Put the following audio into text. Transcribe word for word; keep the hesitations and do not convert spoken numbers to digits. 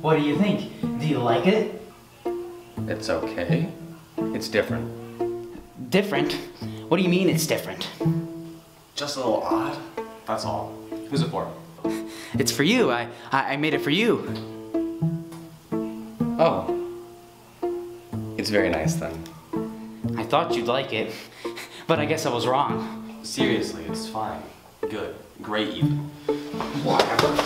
What do you think? Do you like it? It's okay. It's different. Different? What do you mean it's different? Just a little odd, that's all. Who's it for? It's for you. I, I, I made it for you. Oh. It's very nice then. I thought you'd like it, but I guess I was wrong. Seriously, it's fine. Good. Great even. Whatever.